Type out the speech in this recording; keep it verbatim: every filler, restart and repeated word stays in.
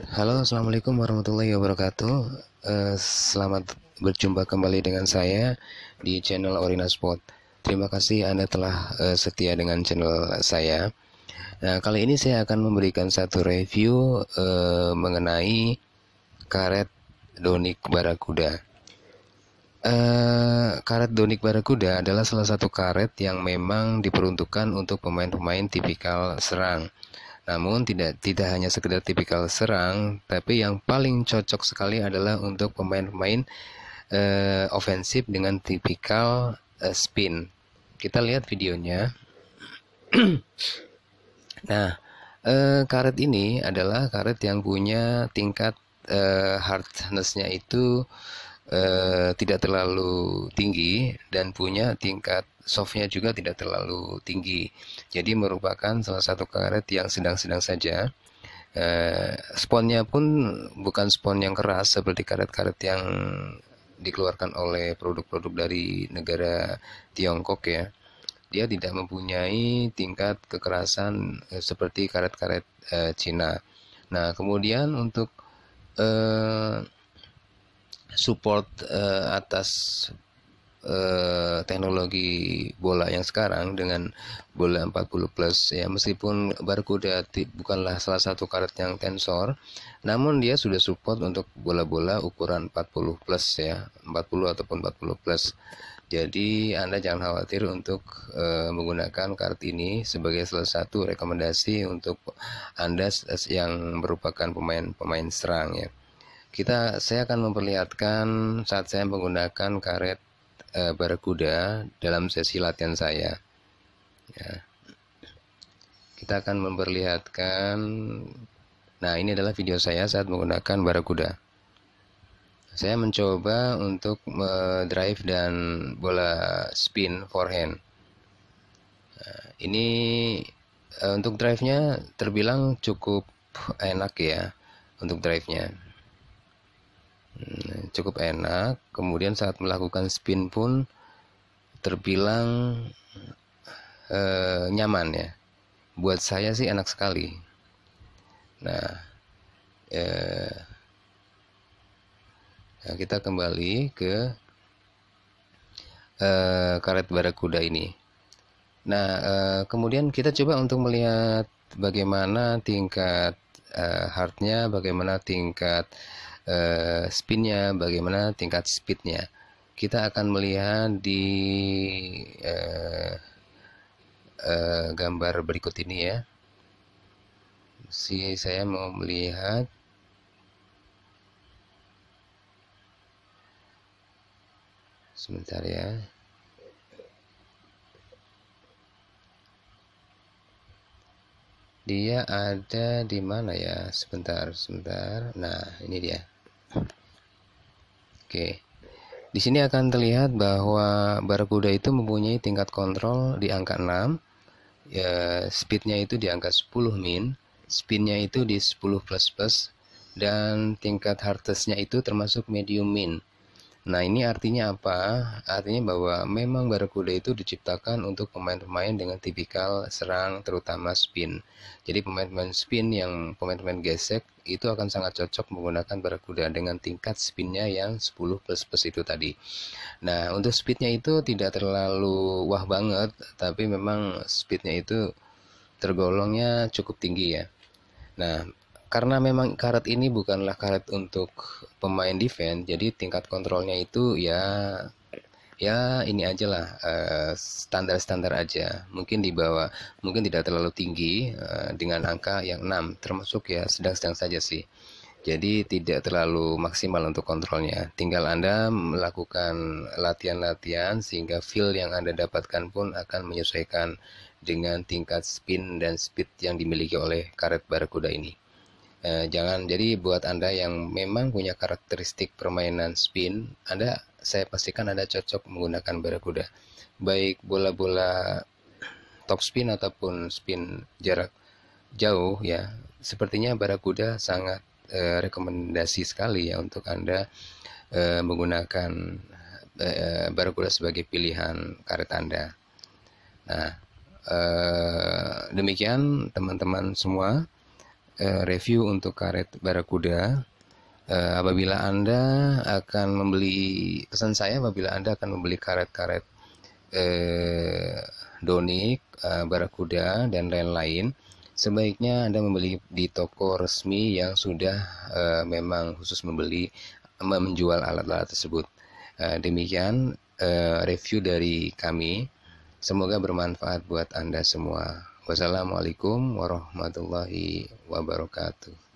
Halo, assalamualaikum warahmatullahi wabarakatuh. Eh, selamat berjumpa kembali dengan saya di channel Orina Sport. Terima kasih Anda telah eh, setia dengan channel saya. Nah, kali ini saya akan memberikan satu review eh, mengenai karet Donik Barakuda. Eh, karet Donik Barakuda adalah salah satu karet yang memang diperuntukkan untuk pemain-pemain tipikal serang. Namun tidak tidak hanya sekedar tipikal serang, tapi yang paling cocok sekali adalah untuk pemain-pemain eh, ofensif dengan tipikal eh, spin. Kita lihat videonya. Nah, eh, karet ini adalah karet yang punya tingkat eh, hardness-nya itu eh, tidak terlalu tinggi dan punya tingkat softnya juga tidak terlalu tinggi. Jadi merupakan salah satu karet yang sedang-sedang saja. Eh, sponnya pun bukan spon yang keras seperti karet-karet yang dikeluarkan oleh produk-produk dari negara Tiongkok ya. Dia tidak mempunyai tingkat kekerasan eh, seperti karet-karet eh, Cina. Nah, kemudian untuk eh, support eh, atas eh, teknologi bola yang sekarang dengan bola empat puluh plus ya, meskipun Barracuda bukanlah salah satu karet yang tensor, namun dia sudah support untuk bola-bola ukuran empat puluh plus ya, empat puluh ataupun empat puluh plus. Jadi Anda jangan khawatir untuk eh, menggunakan karet ini sebagai salah satu rekomendasi untuk Anda yang merupakan pemain-pemain serang ya. Kita saya akan memperlihatkan saat saya menggunakan karet eh, Barakuda dalam sesi latihan saya. Ya. Kita akan memperlihatkan. Nah, ini adalah video saya saat menggunakan Barakuda. Saya mencoba untuk drive dan bola spin forehand. Nah, ini eh, untuk drive-nya terbilang cukup enak ya untuk drive-nya. Cukup enak. Kemudian saat melakukan spin pun terbilang eh, nyaman ya. Buat saya sih enak sekali. Nah, eh, nah kita kembali ke eh, karet Barakuda ini. Nah, eh, kemudian kita coba untuk melihat bagaimana tingkat eh, hardnya, bagaimana tingkat eh, spinnya, bagaimana tingkat speednya. Kita akan melihat di eh, eh, gambar berikut ini ya. Si saya mau melihat sebentar ya. Dia ada di mana ya? Sebentar, sebentar. Nah, ini dia. Oke. Di sini akan terlihat bahwa Barakuda itu mempunyai tingkat kontrol di angka enam. Ya, speednya itu di angka sepuluh min, spinnya itu di sepuluh plus plus, dan tingkat hardness-nya itu termasuk medium min. Nah, ini artinya apa? Artinya bahwa memang Barakuda itu diciptakan untuk pemain-pemain dengan tipikal serang, terutama spin. Jadi pemain-pemain spin yang pemain-pemain gesek itu akan sangat cocok menggunakan Barakuda dengan tingkat spinnya yang sepuluh plus plus itu tadi. Nah, untuk speednya itu tidak terlalu wah banget, tapi memang speednya itu tergolongnya cukup tinggi ya. Nah, karena memang karet ini bukanlah karet untuk pemain defense, jadi tingkat kontrolnya itu ya ya ini aja lah, eh, standar-standar aja. Mungkin di bawah, mungkin tidak terlalu tinggi eh, dengan angka yang enam, termasuk ya sedang-sedang saja sih. Jadi tidak terlalu maksimal untuk kontrolnya. Tinggal Anda melakukan latihan-latihan sehingga feel yang Anda dapatkan pun akan menyesuaikan dengan tingkat spin dan speed yang dimiliki oleh karet Barakuda ini. Eh, jangan jadi buat Anda yang memang punya karakteristik permainan spin, Anda saya pastikan Anda cocok menggunakan Barakuda. Baik bola-bola top spin ataupun spin jarak jauh ya. Sepertinya Barakuda sangat eh, rekomendasi sekali ya untuk Anda eh, menggunakan eh, Barakuda sebagai pilihan karet Anda. Nah, eh, demikian teman-teman semua. eh, review untuk karet Barakuda. Eh, apabila Anda akan membeli, pesan saya apabila Anda akan membeli karet-karet eh, Donik, eh, Barakuda, dan lain-lain, sebaiknya Anda membeli di toko resmi yang sudah eh, memang khusus membeli menjual alat-alat tersebut. Eh, demikian eh, review dari kami. Semoga bermanfaat buat Anda semua. Wassalamualaikum warahmatullahi wabarakatuh.